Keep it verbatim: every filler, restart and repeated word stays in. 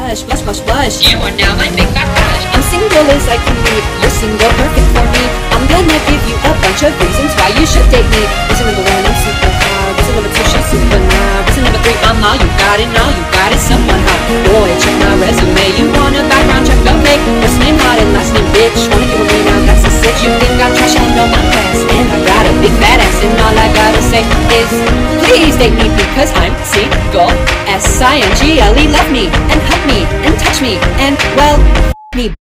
blush, blush, blush, blush. You are now my big fat crush. I'm single as I can be. You're single, perfect for me. I'm gonna give you a bunch of reasons why you should date me. Reason number one, I'm super hot. Reason number two, she's super now. Reason number three, I'm all you got and all you got is someone hot. Boy, check my resume. You want a background check? Okay. First name hot and last name bitch. Wanna give a ring out? That's a cinch. You think I'm trash? I know my class. And I got a big fat ass, and all I gotta say is please date me because I'm single. S I N G L E, love me and hug me and touch me and well me.